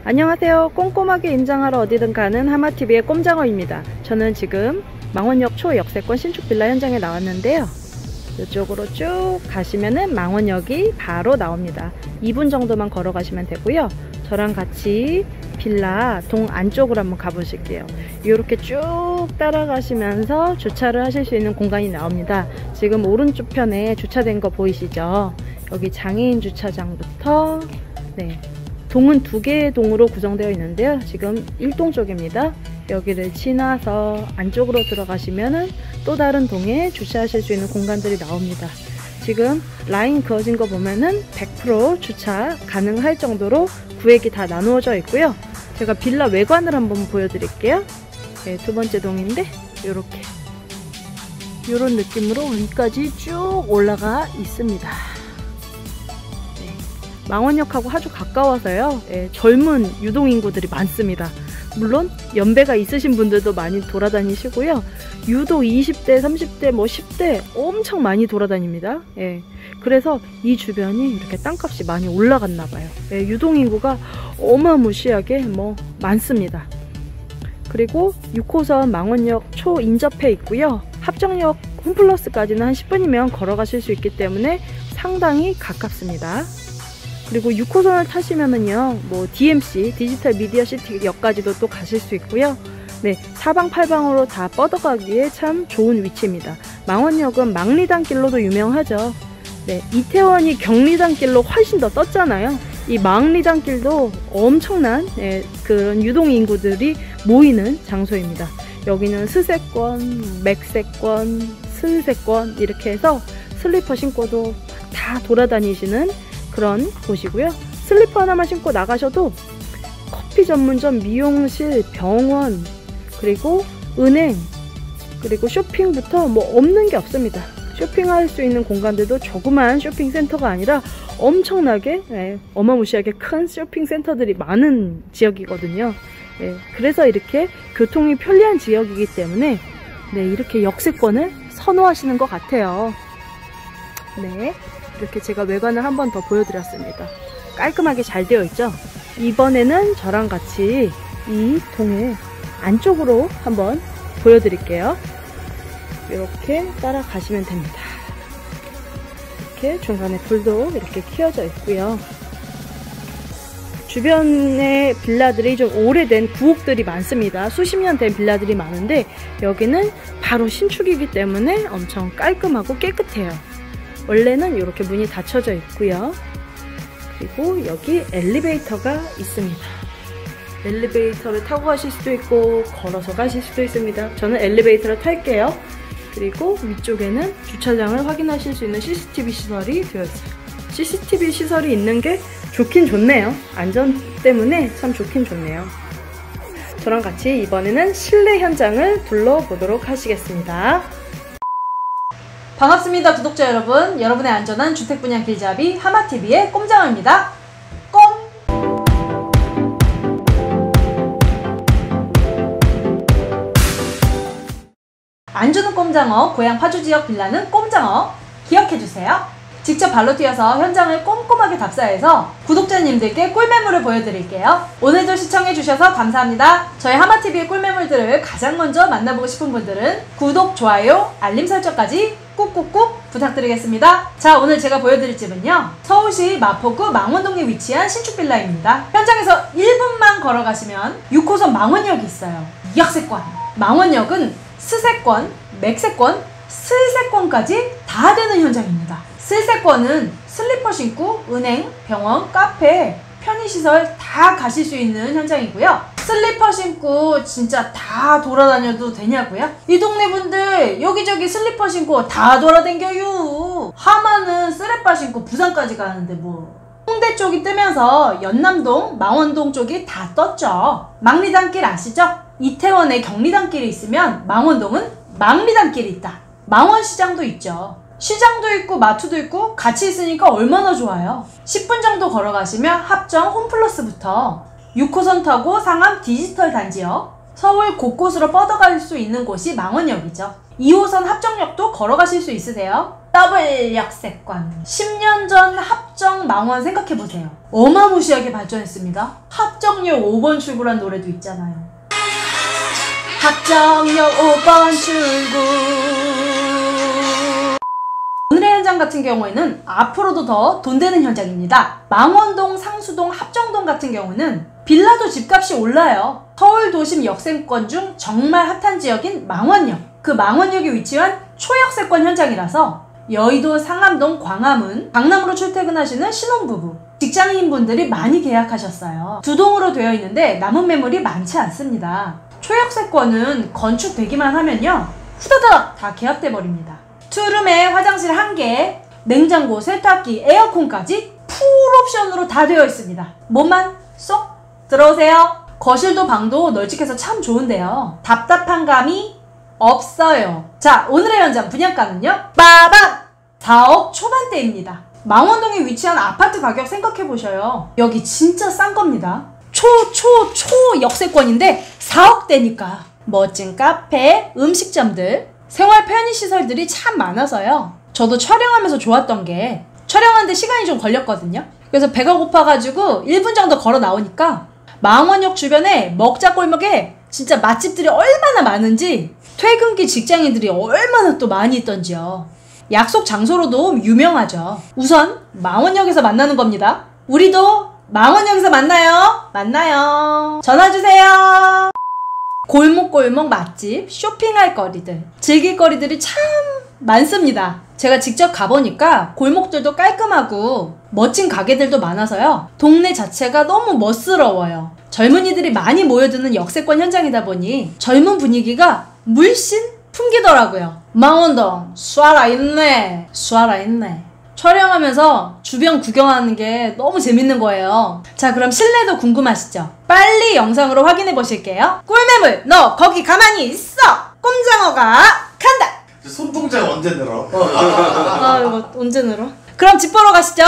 안녕하세요. 꼼꼼하게 임장하러 어디든 가는 하마TV의 꼼장어입니다. 저는 지금 망원역 초역세권 신축 빌라 현장에 나왔는데요. 이쪽으로 쭉 가시면은 망원역이 바로 나옵니다. 2분 정도만 걸어가시면 되고요. 저랑 같이 빌라 동 안쪽으로 한번 가보실게요. 이렇게 쭉 따라가시면서 주차를 하실 수 있는 공간이 나옵니다. 지금 오른쪽 편에 주차된 거 보이시죠? 여기 장애인 주차장부터 동은 2개의 동으로 구성되어 있는데요. 지금 1동 쪽입니다. 여기를 지나서 안쪽으로 들어가시면은 또 다른 동에 주차하실 수 있는 공간들이 나옵니다. 지금 라인 그어진 거 보면은 100% 주차 가능할 정도로 구획이 다 나누어져 있고요. 제가 빌라 외관을 한번 보여드릴게요. 네, 2번째 동인데 이런 느낌으로 위까지 쭉 올라가 있습니다. 망원역하고 아주 가까워서요. 젊은 유동인구들이 많습니다. 물론 연배가 있으신 분들도 많이 돌아다니시고요. 유독 20대, 30대, 10대 엄청 많이 돌아다닙니다. 그래서 이 주변이 이렇게 땅값이 많이 올라갔나 봐요. 유동인구가 어마무시하게 많습니다. 그리고 6호선 망원역 초 인접해 있고요. 합정역 홈플러스까지는 한 10분이면 걸어가실 수 있기 때문에 상당히 가깝습니다. 그리고 6호선을 타시면은요, DMC, 디지털 미디어 시티 역까지도 또 가실 수 있고요. 사방팔방으로 다 뻗어가기에 참 좋은 위치입니다. 망원역은 망리단길로도 유명하죠. 이태원이 경리단길로 훨씬 더 떴잖아요. 이 망리단길도 엄청난 그런 유동인구들이 모이는 장소입니다. 여기는 스세권, 맥세권, 슬세권 이렇게 해서 슬리퍼 신고도 다 돌아다니시는 그런 곳이고요. 슬리퍼 하나만 신고 나가셔도 커피 전문점, 미용실, 병원, 그리고 은행, 그리고 쇼핑부터 없는 게 없습니다. 쇼핑할 수 있는 공간들도 조그만 쇼핑센터가 아니라 엄청나게 어마무시하게 큰 쇼핑센터들이 많은 지역이거든요. 그래서 이렇게 교통이 편리한 지역이기 때문에 이렇게 역세권을 선호하시는 것 같아요. 이렇게 제가 외관을 한번 더 보여드렸습니다. 깔끔하게 잘 되어 있죠? 이번에는 저랑 같이 이 동의 안쪽으로 한번 보여드릴게요. 이렇게 따라가시면 됩니다. 이렇게 중간에 불도 이렇게 켜져 있고요. 주변에 빌라들이 좀 오래된 구옥들이 많습니다. 수십 년 된 빌라들이 많은데 여기는 바로 신축이기 때문에 엄청 깔끔하고 깨끗해요. 원래는 이렇게 문이 닫혀져 있고요. 그리고 여기 엘리베이터가 있습니다. 엘리베이터를 타고 가실 수도 있고 걸어서 가실 수도 있습니다. 저는 엘리베이터를 탈게요. 그리고 위쪽에는 주차장을 확인하실 수 있는 CCTV 시설이 되어 있어요. CCTV 시설이 있는 게 좋긴 좋네요. 안전 때문에 참 좋긴 좋네요. 저랑 같이 이번에는 실내 현장을 둘러보도록 하시겠습니다. 반갑습니다, 구독자 여러분. 여러분의 안전한 주택 분양 길잡이 하마TV의 꼼장어입니다. 꼼! 안주는 꼼장어, 고향 파주지역 빌라는 꼼장어. 기억해주세요. 직접 발로 뛰어서 현장을 꼼꼼하게 답사해서 구독자님들께 꿀매물을 보여드릴게요. 오늘도 시청해주셔서 감사합니다. 저희 하마TV의 꿀매물들을 가장 먼저 만나보고 싶은 분들은 구독, 좋아요, 알림 설정까지 꾹꾹꾹 부탁드리겠습니다. 자, 오늘 제가 보여드릴 집은요, 서울시 마포구 망원동에 위치한 신축 빌라입니다. 현장에서 1분만 걸어가시면 6호선 망원역이 있어요. 역세권. 망원역은 스세권, 맥세권, 슬세권까지 다 되는 현장입니다. 슬세권은 슬리퍼 신고 은행, 병원, 카페, 편의시설 다 가실 수 있는 현장이고요. 슬리퍼 신고 진짜 다 돌아다녀도 되냐고요? 이 동네 분들 여기저기 슬리퍼 신고 다 돌아다녀요. 하마는 쓰레빠 신고 부산까지 가는데 홍대 쪽이 뜨면서 연남동, 망원동 쪽이 다 떴죠. 망리단길 아시죠? 이태원에 경리단길이 있으면 망원동은 망리단길이 있다. 망원시장도 있죠. 시장도 있고 마트도 있고 같이 있으니까 얼마나 좋아요. 10분 정도 걸어가시면 합정 홈플러스부터 6호선 타고 상암 디지털 단지역, 서울 곳곳으로 뻗어갈 수 있는 곳이 망원역이죠. 2호선 합정역도 걸어가실 수 있으세요. 더블 역세권. 10년 전 합정 망원 생각해보세요. 어마무시하게 발전했습니다. 합정역 5번 출구란 노래도 있잖아요. 합정역 5번 출구. 오늘의 현장 같은 경우에는 앞으로도 더 돈 되는 현장입니다. 망원동, 상수동, 합정동 같은 경우는 빌라도 집값이 올라요. 서울 도심 역세권 중 정말 핫한 지역인 망원역. 그 망원역이 위치한 초역세권 현장이라서 여의도, 상암동, 광화문, 강남으로 출퇴근하시는 신혼부부, 직장인분들이 많이 계약하셨어요. 두 동으로 되어 있는데 남은 매물이 많지 않습니다. 초역세권은 건축되기만 하면요, 후다닥 다 계약돼 버립니다. 투룸에 화장실 1개, 냉장고, 세탁기, 에어컨까지 풀옵션으로 다 되어 있습니다. 몸만 쏙 들어오세요. 거실도 방도 널찍해서 참 좋은데요, 답답한 감이 없어요. 자, 오늘의 현장 분양가는요, 빠밤! 4억 초반대입니다. 망원동에 위치한 아파트 가격 생각해보셔요. 여기 진짜 싼 겁니다. 초 역세권인데 4억대니까. 멋진 카페, 음식점들, 생활 편의시설들이 참 많아서요. 저도 촬영하면서 좋았던 게, 촬영하는데 시간이 좀 걸렸거든요. 그래서 배가 고파가지고 1분 정도 걸어 나오니까 망원역 주변에 먹자골목에 진짜 맛집들이 얼마나 많은지, 퇴근길 직장인들이 얼마나 또 많이 있던지요. 약속 장소로도 유명하죠. 우선 망원역에서 만나는 겁니다. 우리도 망원역에서 만나요. 전화주세요. 골목골목 맛집, 쇼핑할 거리들, 즐길 거리들이 참 많습니다. 제가 직접 가보니까 골목들도 깔끔하고 멋진 가게들도 많아서요, 동네 자체가 너무 멋스러워요. 젊은이들이 많이 모여드는 역세권 현장이다 보니 젊은 분위기가 물씬 풍기더라고요. 망원동 쏴라 있네. 촬영하면서 주변 구경하는 게 너무 재밌는 거예요. 자, 그럼 실내도 궁금하시죠? 빨리 영상으로 확인해 보실게요. 꿀매물, 너 거기 가만히 있어! 꼼장어가 간다! 손동작 언제 늘어? 아, 이거 언제 늘어? 그럼 집 보러 가시죠.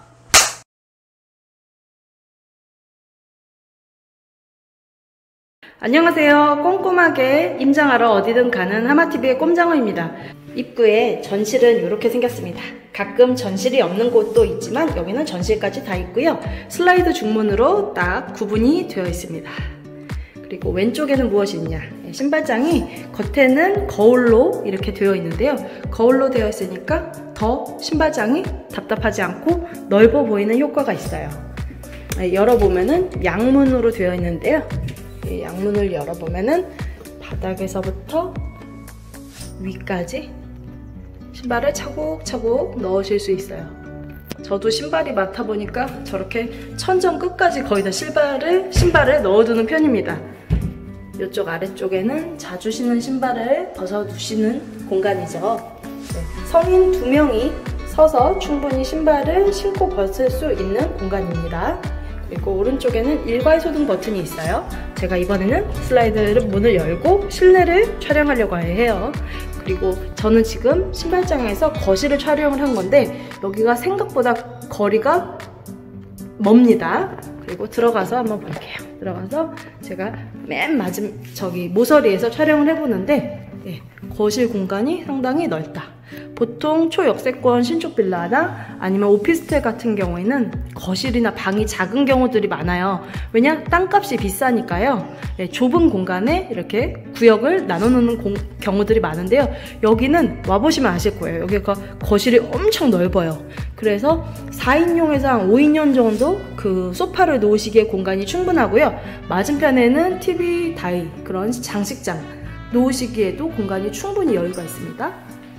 안녕하세요. 꼼꼼하게 임장하러 어디든 가는 하마TV의 꼼장어입니다. 입구에 전실은 이렇게 생겼습니다. 가끔 전실이 없는 곳도 있지만 여기는 전실까지 다 있고요. 슬라이드 중문으로 딱 구분이 되어 있습니다. 그리고 왼쪽에는 무엇이 있냐, 신발장이 겉에는 거울로 이렇게 되어 있는데요, 거울로 되어 있으니까 더 신발장이 답답하지 않고 넓어 보이는 효과가 있어요. 열어보면은 양문으로 되어 있는데요, 이 양문을 열어보면은 바닥에서부터 위까지 신발을 차곡차곡 넣으실 수 있어요. 저도 신발이 많다 보니까 저렇게 천정 끝까지 거의 다 신발을 넣어두는 편입니다. 이쪽 아래쪽에는 자주 신는 신발을 벗어두시는 공간이죠. 성인 2명이 서서 충분히 신발을 신고 벗을 수 있는 공간입니다. 그리고 오른쪽에는 일괄소등 버튼이 있어요. 제가 이번에는 슬라이드 문을 열고 실내를 촬영하려고 해요. 그리고 저는 지금 신발장에서 거실을 촬영을 한 건데 여기가 생각보다 거리가 멉니다. 그리고 들어가서 한번 볼게요. 들어가서 제가 맨 모서리에서 촬영을 해보는데, 거실 공간이 상당히 넓다. 보통 초역세권 신축 빌라나 아니면 오피스텔 같은 경우에는 거실이나 방이 작은 경우들이 많아요. 왜냐? 땅값이 비싸니까요. 좁은 공간에 이렇게 구역을 나눠놓는 경우들이 많은데요. 여기는 와보시면 아실 거예요. 여기가 거실이 엄청 넓어요. 그래서 4인용에서 한 5인용 정도 그 소파를 놓으시기에 공간이 충분하고요. 맞은편에는 TV 다이, 그런 장식장 놓으시기에도 공간이 충분히 여유가 있습니다.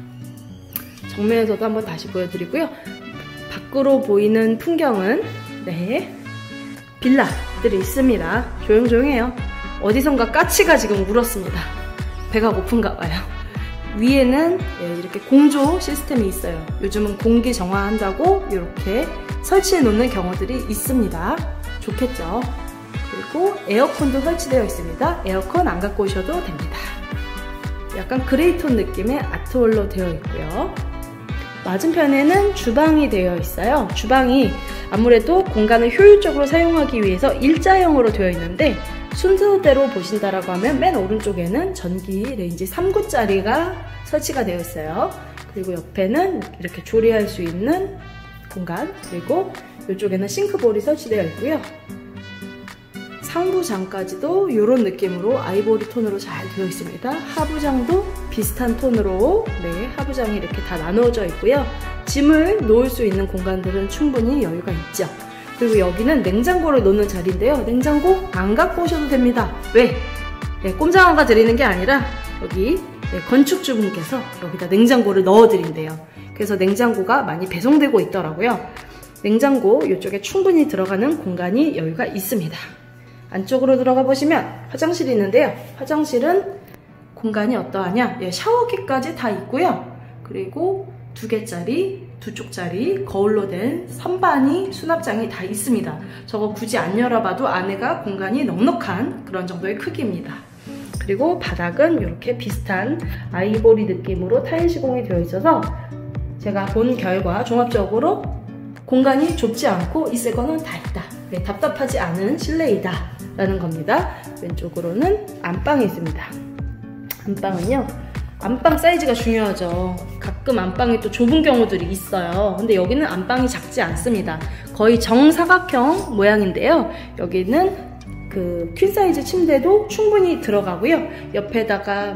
정면에서도 한번 다시 보여드리고요. 밖으로 보이는 풍경은 빌라들이 있습니다. 조용조용해요. 어디선가 까치가 지금 울었습니다. 배가 고픈가 봐요. 위에는 이렇게 공조 시스템이 있어요. 요즘은 공기 정화한다고 이렇게 설치해 놓는 경우들이 있습니다. 좋겠죠? 그리고 에어컨도 설치되어 있습니다. 에어컨 안 갖고 오셔도 됩니다. 약간 그레이톤 느낌의 아트월로 되어 있고요. 맞은편에는 주방이 되어 있어요. 주방이 아무래도 공간을 효율적으로 사용하기 위해서 일자형으로 되어 있는데, 순서대로 보신다라고 하면 맨 오른쪽에는 전기 레인지 3구짜리가 설치가 되어 있어요. 그리고 옆에는 이렇게 조리할 수 있는 공간, 그리고 이쪽에는 싱크볼이 설치되어 있고요. 상부장까지도 이런 느낌으로 아이보리 톤으로 잘 되어 있습니다. 하부장도 비슷한 톤으로 하부장이 이렇게 다 나누어져 있고요. 짐을 놓을 수 있는 공간들은 충분히 여유가 있죠. 그리고 여기는 냉장고를 놓는 자리인데요. 냉장고 안 갖고 오셔도 됩니다. 왜? 꼼장어가 드리는 게 아니라 여기 건축주분께서 여기다 냉장고를 넣어드린대요. 그래서 냉장고가 많이 배송되고 있더라고요. 냉장고 이쪽에 충분히 들어가는 공간이 여유가 있습니다. 안쪽으로 들어가 보시면 화장실이 있는데요. 화장실은 공간이 어떠하냐? 샤워기까지 다 있고요. 그리고 2개짜리, 2쪽짜리 거울로 된 선반이 수납장이 다 있습니다. 저거 굳이 안 열어봐도 안에가 공간이 넉넉한 그런 정도의 크기입니다. 그리고 바닥은 이렇게 비슷한 아이보리 느낌으로 타일 시공이 되어 있어서 제가 본 결과 종합적으로 공간이 좁지 않고 있을 거는 다 있다. 답답하지 않은 실내이다 라는 겁니다. 왼쪽으로는 안방이 있습니다. 안방은요, 안방 사이즈가 중요하죠. 가끔 안방이 또 좁은 경우들이 있어요. 근데 여기는 안방이 작지 않습니다. 거의 정사각형 모양인데요. 여기는 그 퀸사이즈 침대도 충분히 들어가고요. 옆에다가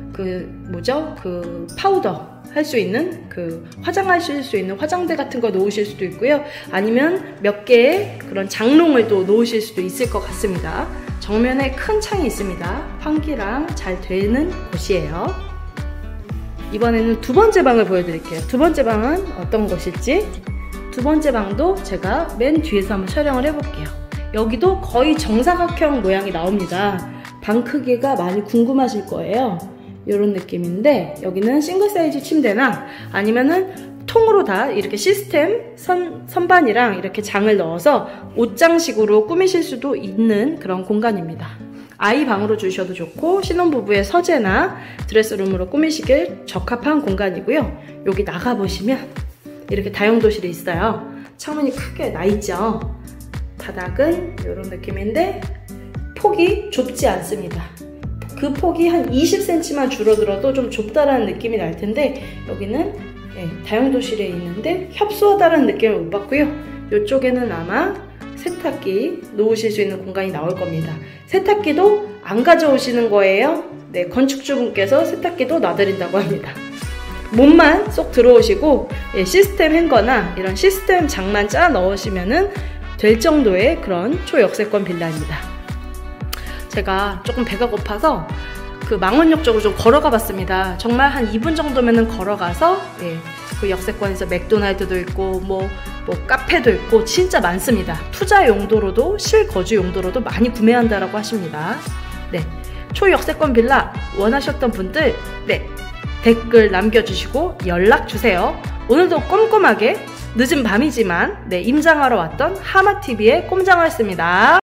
파우더 할 수 있는 화장하실 수 있는 화장대 같은 거 놓으실 수도 있고요. 아니면 몇 개의 그런 장롱을 또 놓으실 수도 있을 것 같습니다. 정면에 큰 창이 있습니다. 환기랑 잘 되는 곳이에요. 이번에는 2번째 방을 보여드릴게요. 2번째 방은 어떤 곳일지. 2번째 방도 제가 맨 뒤에서 한번 촬영을 해볼게요. 여기도 거의 정사각형 모양이 나옵니다. 방 크기가 많이 궁금하실 거예요. 이런 느낌인데 여기는 싱글 사이즈 침대나 아니면은 통으로 다 이렇게 시스템 선반이랑 이렇게 장을 넣어서 옷장식으로 꾸미실 수도 있는 그런 공간입니다. 아이 방으로 주셔도 좋고 신혼부부의 서재나 드레스룸으로 꾸미시길 적합한 공간이고요. 여기 나가보시면 이렇게 다용도실이 있어요. 창문이 크게 나있죠. 바닥은 이런 느낌인데 폭이 좁지 않습니다. 그 폭이 한 20cm만 줄어들어도 좀 좁다라는 느낌이 날 텐데 여기는 다용도실에 있는데 협소하다는 느낌을 못 받고요. 이쪽에는 아마 세탁기 놓으실 수 있는 공간이 나올 겁니다. 세탁기도 안 가져오시는 거예요. 건축주분께서 세탁기도 놔드린다고 합니다. 몸만 쏙 들어오시고 시스템 행거나 이런 시스템 장만 짜 넣으시면 될 정도의 그런 초역세권 빌라입니다. 제가 조금 배가 고파서 그 망원역 쪽으로 좀 걸어가 봤습니다. 정말 한 2분 정도면은 걸어가서 그 역세권에서 맥도날드도 있고 뭐 카페도 있고 진짜 많습니다. 투자 용도로도 실거주 용도로도 많이 구매한다라고 하십니다. 초역세권 빌라 원하셨던 분들 댓글 남겨주시고 연락주세요. 오늘도 꼼꼼하게 늦은 밤이지만 임장하러 왔던 하마TV의 꼼장어였습니다.